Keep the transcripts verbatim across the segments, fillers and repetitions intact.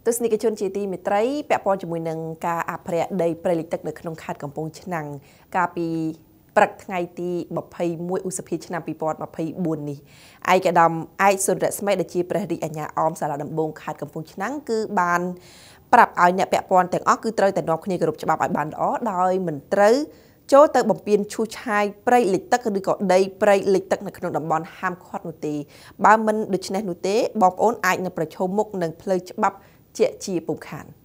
ទស្សនិកជនជាទីមេត្រីពាក់ព័ន្ធជាមួយនឹងការអភិរក្សដីព្រៃលិចទឹកនៅក្នុងខេត្តកំពង់ឆ្នាំងកាលពីព្រឹកថ្ងៃទីម្ភៃមួយឧសភាឆ្នាំពីរពាន់ម្ភៃបួននេះឯកឧត្តមឯកសុនរស្មីដែលជាព្រះរាជអាជ្ញាអមសាលាដំបងខេត្តកំពង់ឆ្នាំងគឺបានប្រាប់ឲ្យអ្នកពាក់ព័ន្ធទាំងអស់គឺត្រូវតែនាំគ្នាគោរពច្បាប់ឲ្យបានល្អដោយមិនត្រូវចូលទៅបំពេញឈូសឆាយព្រៃលិចទឹកឬក៏ដីព្រៃលិចទឹកនៅក្នុងតំបន់ហាមឃាត់នោះទេបើមិនដូច្នេះនោះទេបងប្អូនអាចនឹងប្រឈមមុខនឹងផ្លូវច្បាប់ជាជាពុំខាន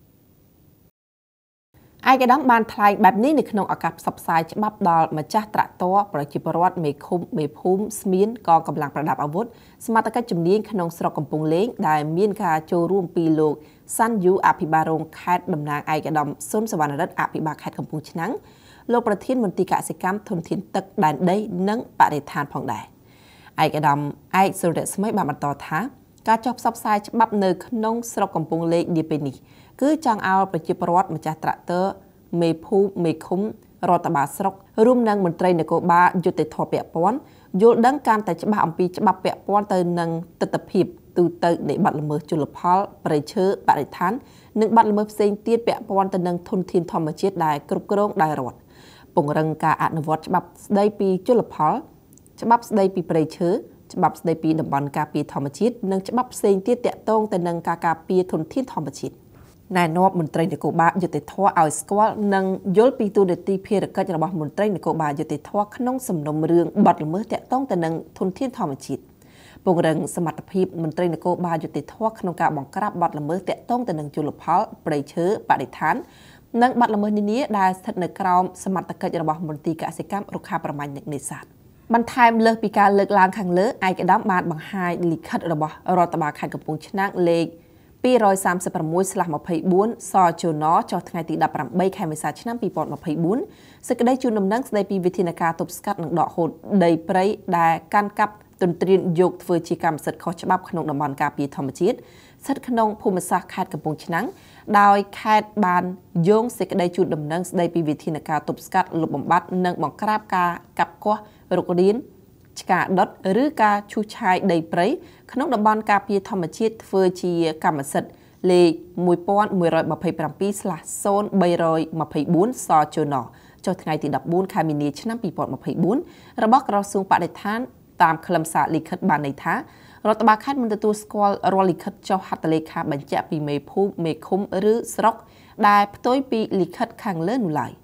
ឯកឧត្តមបានថ្លែងបែបនេះនៅក្នុងឱកាសផ្សព្វផ្សាយច្បាប់ដល់ម្ចាស់ត្រាក់ទ័រប្រជាពលរដ្ឋមេឃុំមេភូមិស្មានកងកម្លាំងប្រដាប់អាវុធសមត្ថកិច្ចជំនាញក្នុងស្រុកកំពង់លេងដែលមានការចូលរួមពីលោកសាន់យូអភិបាលរងខេត្តតំណាងឯកឧត្តមសុនសវណ្ណរិទ្ធអភិបាលខេត្តកំពង់ឆ្នាំងលោកប្រធានមន្ទីរកសិកម្មធនធានទឹកដែនដីនិងបរិស្ថានផងដែរឯកឧត្តមឯកសុរស្មីបានបន្តថាការចុះផ្សព្វផ្សាយច្បាប់នៅក្នុងស្រុកកំពង់លេងនាពេលនេះគឺចង់ឲ្យប្រជាពលរដ្ឋម្ចាស់ត្រាក់ទ័រមេភូមិមេឃុំរដ្ឋបាលស្រុករួមនឹងមន្ត្រីនគរបាលយុតិធធពាក់ព័ន្ធយល់ដឹងកាន់តែច្បាស់អំពីច្បាប់ពាក់ព័ន្ធទៅនឹងទស្សនវិជ្ជាទូទៅនៃបទល្មើសជលផលព្រៃឈើបរិស្ថាននិងបទល្មើសផ្សេងទៀតពាក់ព័ន្ធទៅនឹងធនធានធម្មជាតិដែលគ្រប់គ្រងដោយរដ្ឋពង្រឹងការអនុវត្តច្បាប់ស្តីពីជលផលច្បាប់ស្តីពីព្រៃឈើច្បាប់ស្តីពីតំបន់ការពារធម្មជាតិនិងច្បាប់ផ្សេងទៀតទាក់ទងទៅនឹងការការពារធនធានធម្មជាតិណែនាំមន្ត្រីនគរបាលយុតិធធឲ្យស្គាល់និងយល់ពីទូនាទីភារកិច្ចរបស់មន្ត្រីនគរបាលយុតិធធក្នុងសំណុំរឿងបទល្មើសទាក់ទងទៅនឹងធនធានធម្មជាតិពង្រឹងសមត្ថភាពមន្ត្រីនគរបាលយុតិធធក្នុងការបង្ក្រាបបទល្មើសទាក់ទងទៅនឹងជលផលព្រៃឈើបរិស្ថាននិងបទល្មើសនានាដែលស្ថិតនៅក្រោមសមត្ថកិច្ចរបស់មន្ទីរកសិកម្មរុក្ខាប្រមាញ់និងនេសាទបន្ថែមលើសពីការលើកឡើងខាងលើឯកឧត្តមបានបង្ហាញលិខិតរបស់រដ្ឋបាលខេត្តកំពង់ឆ្នាំងលេខពីរសាមសិបប្រាំមួយស្លាស់ម្ភៃបួនសជណចុះថ្ងៃទីដប់ប្រាំបីខែមេសាឆ្នាំពីរពាន់ម្ភៃបួនសេចក្តីជូនដំណឹងស្តីពីវិធានការទប់ស្កាត់និងដកហូតដីព្រៃដែលកាន់កាប់ទន្ទ្រានយកធ្វើជាកម្មសិទ្ធិខុសច្បាប់ក្នុងតំបន់ការពារធម្មជាតិស្ថិតក្នុងភូមិសាស្ត្រខេត្តកំពង់ឆ្នាំងដោយខេត្តបានយោងសេចក្តីជូនដំណឹងស្តីពីវិធានការទប់ស្កាត់លុបបំបាត់និងបង្ក្រាបការកាប់គាស់រុករានឆ្កាដុតឬការឈូសឆាយដីព្រៃក្នុងតំបន់ការពារធម្មជាតិធ្វើជាកម្មសិទ្ធិលេខមួយពាន់មួយរយម្ភៃប្រាំពីរស្លាស់ศูนย์បីរយម្ភៃបួនសជណចុះថ្ងៃទីដប់បួនខែមីនាឆ្នាំពីរពាន់ម្ភៃបួនរបស់ក្រសួងបរិស្ថានតាមខ្លឹមសារលិខិតបានន័យថារដ្ឋបាលខេត្តមិនទទួលស្គាល់រាល់លិខិតចុះហត្ថលេខាបញ្ជាក់ពីមេភូមិមេឃុំឬស្រុកដែលផ្ទុយពីលិខិតខាងលើនោះឡើយ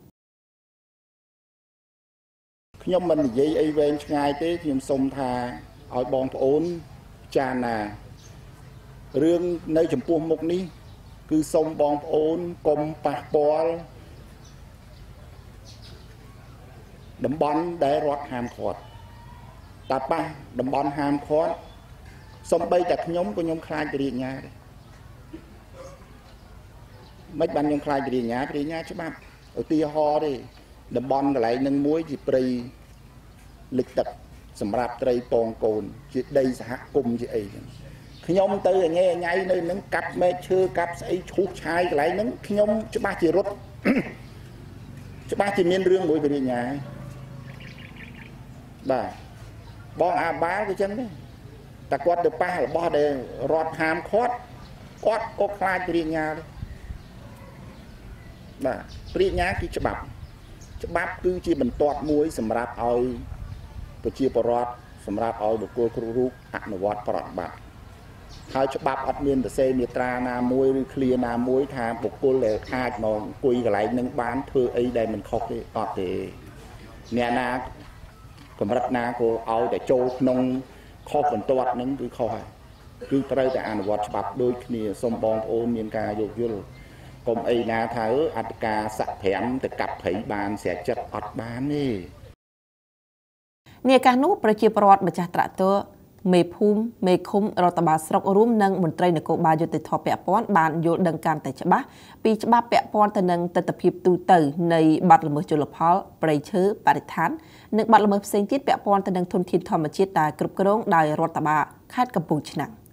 ខ្ញុំមិននិយាយអីវែងឆ្ងាយទេខ្ញុំសូមថាឲ្យបងប្អូនចារណារឿងនៅចំពោះមុខនេះគឺសូមបងប្អូនកុំប៉ះពាល់តំបន់ដែលរដ្ឋហាមឃាត់តែប៉ះតំបន់ហាមឃាត់សំបីតែខ្ញុំក៏ខ្ញុំខ្លាចរាជអាជ្ញាដែរមិនបានខ្ញុំខ្លាចរាជអាជ្ញារាជអាជ្ញាច្បាប់ឧទាហរណ៍ទេតំបន់កន្លែងនឹងមួយជាព្រៃលិចទឹកសម្រាប់ត្រីពងកូនជាដីសហគមន៍ជាអីចឹងខ្ញុំទៅអញេអញៃនៅនឹងកាប់មែកឈើកាប់ស្អីឈូសឆាយកន្លែងហ្នឹងខ្ញុំច្បាស់ជារត់ច្បាស់ជាមានរឿងមួយវិរិញ្ញាបាទបងអាបាលក៏ចឹងដែរតែគាត់ទៅប៉ះរបស់ដែលរដ្ឋហាមឃាត់គាត់ក៏ខ្លាចវិរិញ្ញាដែរបាទវិរិញ្ញាគឺច្បាប់ច្បាប់គឺជាបន្ទាត់មួយសម្រាប់ឲ្យប្រជាពលរដ្ឋសម្រាប់ឲ្យបុគ្គលគ្រប់រូបអនុវត្តប្រតិបត្តិហើយច្បាប់អត់មានសរសេរមាត្រាណាមួយឬឃ្លាណាមួយថាបុគ្គលដែលអាចមកអង្គុយកន្លែងនឹងបានធ្វើអីដែលមិនខុសទេអត់ទេអ្នកណាកម្រិតណាក៏ឲ្យតែចូលក្នុងខុសបន្ទាត់នឹងគឺខុសហើយគឺត្រូវតែអនុវត្តច្បាប់ដូចគ្នាសូមបងប្អូនមានការយោគយល់កុំអីណាថាអត្តការស័កប្រាំទៅកាប់ព្រៃបានស្រាច់ចិត្តអត់បានទេនាការនោះប្រជាពលរដ្ឋម្ចាស់ត្រាក់ទ័រមេភូមិមេឃុំរដ្ឋបាលស្រុករួមនិងមន្ត្រីនគរបាលយុតិធធពាក់ព័ន្ធបានយល់ដឹងកាន់តែច្បាស់ពីច្បាប់ពាក់ព័ន្ធទៅនឹងទស្សនវិជ្ជាទូទៅនៃបទល្មើសជលផលព្រៃឈើបរិស្ថាននិងបទល្មើសផ្សេងទៀតពាក់ព័ន្ធទៅនឹងធនធានធម្មជាតិដែលគ្រប់គ្រងដោយរដ្ឋបាលខេត្តកំពង់ឆ្នាំង